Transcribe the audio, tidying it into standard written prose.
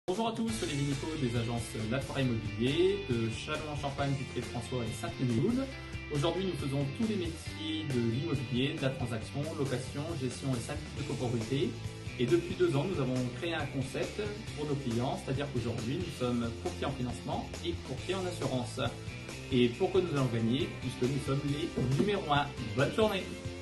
Bonjour à tous, les Nico des agences Laforêt Immobilier, de Châlons-en-Champagne, du Pré-François et Sainte-Ménéhould. Aujourd'hui, nous faisons tous les métiers de l'immobilier, de la transaction, location, gestion et syndic de copropriété. Et depuis 2 ans, nous avons créé un concept pour nos clients, c'est-à-dire qu'aujourd'hui, nous sommes courtiers en financement et courtiers en assurance. Et pourquoi nous allons gagner? Puisque nous sommes les numéro 1. Bonne journée!